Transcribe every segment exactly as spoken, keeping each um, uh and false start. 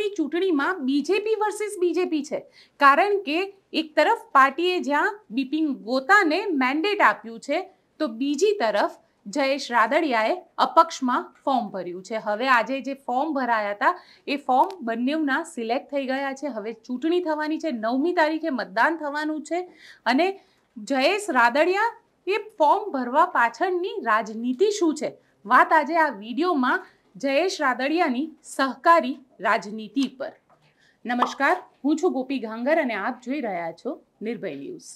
ઇફકોની ચૂંટણીમાં BJP versus BJP છે, કારણ કે એક તરફ પાર્ટીએ જ્યાં બિપિન ગોતાને મેન્ડેટ આપ્યું છે તો બીજી તરફ જયેશ રાદડિયાએ અપક્ષમાં ફોર્મ ભર્યું છે. હવે આજે જે ફોર્મ ભરાયા હતા એ ફોર્મ બંનેના સિલેક્ટ થઈ ગયા છે. હવે ચૂંટણી થવાની છે, નવમી તારીખે મતદાન થવાનું છે અને જયેશ રાદડિયા એ ફોર્મ ભરવા પાછળની રાજનીતિ શું છે, વાત આજે આ વિડીયોમાં જયેશ રાદડિયાની સહકારી રાજનીતિ પર. નમસ્કાર, હું છું ગોપી ગાંગર અને આપ જોઈ રહ્યા છો નિર્ભય ન્યૂઝ.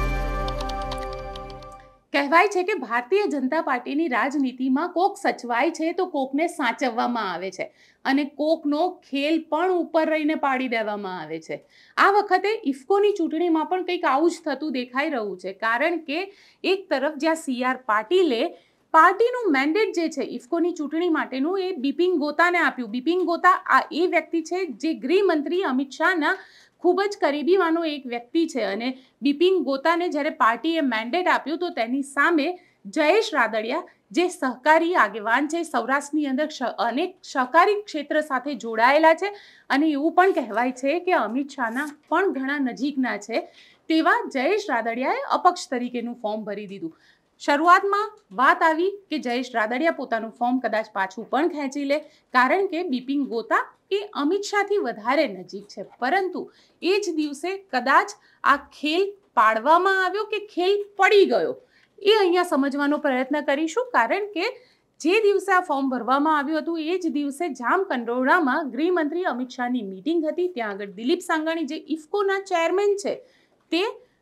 કહેવાય છે કે ભારતીય જનતા પાર્ટીની રાજનીતિમાં કોક સચવાય છે તો કોકને સાચવવામાં આવે છે અને કોકનો ખેલ પણ ઉપર રહીને પાડી દેવામાં આવે છે. આ વખતે ઇફકોની ચૂંટણીમાં પણ કંઈક આવું જ થતું દેખાઈ રહ્યું છે, કારણ કે એક તરફ જ્યાં સી આર પાટીલે પાર્ટીનું મેન્ડેટ જે છે ઇફકોની ચૂંટણી માટેનું એ બિપિન ગોતાને આપ્યું. બિપિન ગોતા આ એ વ્યક્તિ છે જે ગૃહમંત્રી અમિત શાહના ખૂબ જ કરીબીમાંનો એક વ્યક્તિ છે અને બિપિન ગોતાને જ્યારે પાર્ટીએ મેન્ડેટ આપ્યું તો તેની સામે જયેશ રાદડિયા જે સહકારી આગેવાન છે, સૌરાષ્ટ્રની અંદર અનેક સહકારી ક્ષેત્ર સાથે જોડાયેલા છે અને એવું પણ કહેવાય છે કે અમિત શાહના પણ ઘણા નજીકના છે, તેવા જયેશ રાદડિયાએ અપક્ષ તરીકેનું ફોર્મ ભરી દીધું. શરૂઆતમાં વાત આવી કે જયેશ રાદડિયા પોતાનું ફોર્મ કદાચ પાછું પણ ખેંચી લે, કારણ કે બિપિન ગોતા એ અમિત શાહથી વધારે નજીક છે, પરંતુ એ જ દિવસે કદાચ આ ખેલ પાડવામાં આવ્યો કે ખેલ પડી ગયો એ અહીંયા સમજવાનો પ્રયત્ન કરીશું. કારણ કે જે દિવસે આ ફોર્મ ભરવામાં આવ્યું હતું એ જ દિવસે જામકંડોરણામાં ગૃહમંત્રી અમિત શાહની મીટિંગ હતી. ત્યાં આગળ દિલીપ સાંઘાણી જે ઇફકોના ચેરમેન છે તે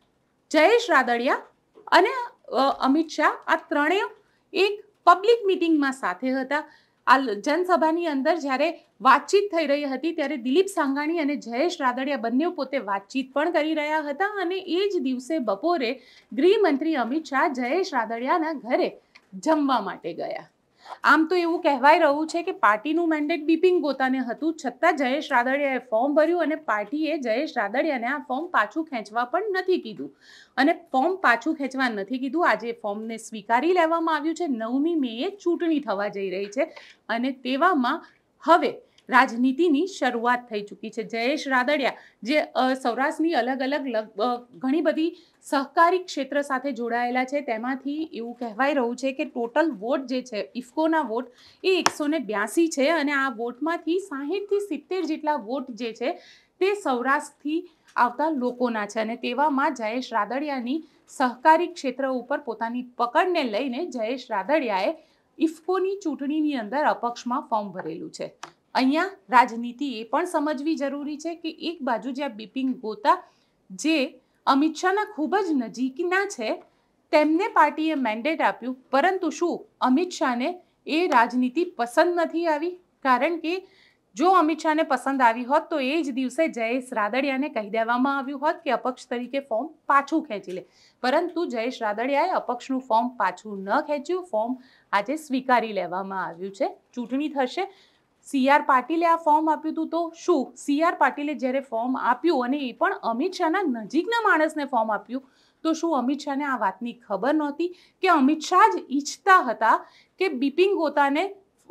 જયેશ રાદડિયા અને અમિત શાહ આ ત્રણેય એક પબ્લિક મિટિંગમાં સાથે હતા. આ જનસભાની અંદર જ્યારે વાતચીત થઈ રહી હતી ત્યારે દિલીપ સાંઘાણી અને જયેશ રાદડિયા બંને પોતે વાતચીત પણ કરી રહ્યા હતા અને એ જ દિવસે બપોરે ગૃહમંત્રી અમિત શાહ જયેશ રાદડિયાના ઘરે જમવા માટે ગયા. આમ તો એવું કહેવાય રહ્યું છે કે પાર્ટીનું મેન્ડેટ બિપિન ગોતાને હતું, છતાં જયેશ રાદડિયાએ ફોર્મ ભર્યું અને પાર્ટીએ જયેશ રાદડિયાને આ ફોર્મ પાછું ખેંચવા પણ નથી કીધું અને ફોર્મ પાછું ખેંચવા નથી કીધું. આજે ફોર્મને સ્વીકારી લેવામાં આવ્યું છે. નવમી મેએ ચૂંટણી થવા જઈ રહી છે અને તેવામાં હવે રાજનીતિની શરૂઆત થઈ ચૂકી છે. જયેશ રાદડિયા જે સૌરાષ્ટ્રની અલગ અલગ ઘણી બધી સહકારી ક્ષેત્ર સાથે જોડાયેલા છે, તેમાંથી એવું કહેવાય રહ્યું છે કે ટોટલ વોટ જે છે ઇફકોના વોટ એ એકસો ને બ્યાસી છે અને આ વોટમાંથી સાહીઠથી સિત્તેર જેટલા વોટ જે છે તે સૌરાષ્ટ્રથી આવતા લોકોના છે અને તેવામાં જયેશ રાદડિયાની સહકારી ક્ષેત્ર ઉપર પોતાની પકડને લઈને જયેશ રાદડિયાએ ઇફકોની ચૂંટણીની અંદર અપક્ષમાં ફોર્મ ભરેલું છે. અહીંયા રાજનીતિ એ પણ સમજવી જરૂરી છે કે એક બાજુ જ્યાં બિપિન ગોતા જે અમિત શાહના ખૂબ જ નજીકના છે તેમને પાર્ટીએ મેન્ડેટ આપ્યું, પરંતુ શું અમિત શાહને એ રાજનીતિ પસંદ નથી આવી? કારણ કે જો અમિત શાહને પસંદ આવી હોત તો એ જ દિવસે જયેશ રાદડિયાને કહી દેવામાં આવ્યું હોત કે અપક્ષ તરીકે ફોર્મ પાછું ખેંચી લે, પરંતુ જયેશ રાદડિયાએ અપક્ષનું ફોર્મ પાછું ન ખેંચ્યું. ફોર્મ આજે સ્વીકારી લેવામાં આવ્યું છે. ચૂંટણી થશે. સી આર પાટીલે આ ફોર્મ આપ્યું હતું તો શું સી આર પાટીલે જ્યારે ફોર્મ આપ્યું અને એ પણ અમિત શાહના નજીકના માણસને ફોર્મ આપ્યું તો શું અમિત શાહને આ વાતની ખબર નહોતી કે અમિત શાહ જ ઈચ્છતા હતા કે બિપિન ગોતાને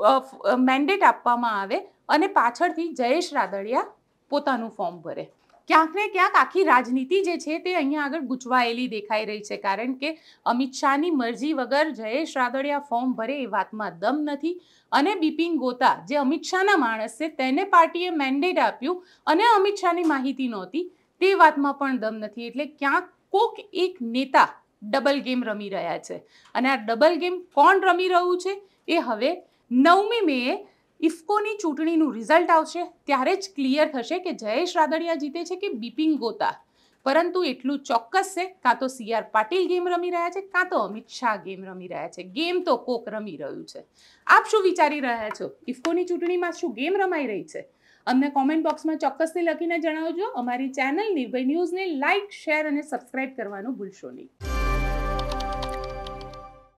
મેન્ડેટ આપવામાં આવે અને પાછળથી જયેશ રાદડિયા પોતાનું ફોર્મ ભરે? ક્યાંક ને ક્યાંક આખી રાજનીતિ જે છે તે અહીંયા આગળ ગૂંચવાયેલી દેખાઈ રહી છે, કારણ કે અમિત શાહની મરજી વગર જયેશ રાદડિયા ફોર્મ ભરે એ વાતમાં દમ નથી અને બિપિન ગોતા જે અમિત શાહના માણસ છે તેને પાર્ટીએ મેન્ડેટ આપ્યું અને અમિત શાહની માહિતી નહોતી તે વાતમાં પણ દમ નથી. એટલે ક્યાંક કોક એક નેતા ડબલ ગેમ રમી રહ્યા છે અને આ ડબલ ગેમ કોણ રમી રહ્યું છે એ હવે નવમી મેએ ઇફકોની ચૂંટણીનું રિઝલ્ટ આવશે ત્યારે જ ક્લિયર થશે કે જયેશ રાદડિયા જીતે છે કે બિપિન ગોતા. પરંતુ એટલું ચોક્કસ છે, કાં તો સી આર પાટીલ ગેમ રમી રહ્યા છે કાં તો અમિત શાહ ગેમ રમી રહ્યા છે. ગેમ તો કોક રમી રહ્યું છે. આપ શું વિચારી રહ્યા છો? ઇફકોની ચૂંટણીમાં શું ગેમ રમાઈ રહી છે? અમને કોમેન્ટ બોક્સમાં ચોક્કસથી લખીને જણાવજો. અમારી ચેનલ નિર્ભય ન્યૂઝને લાઇક, શેર અને સબસ્ક્રાઇબ કરવાનું ભૂલશો નહીં.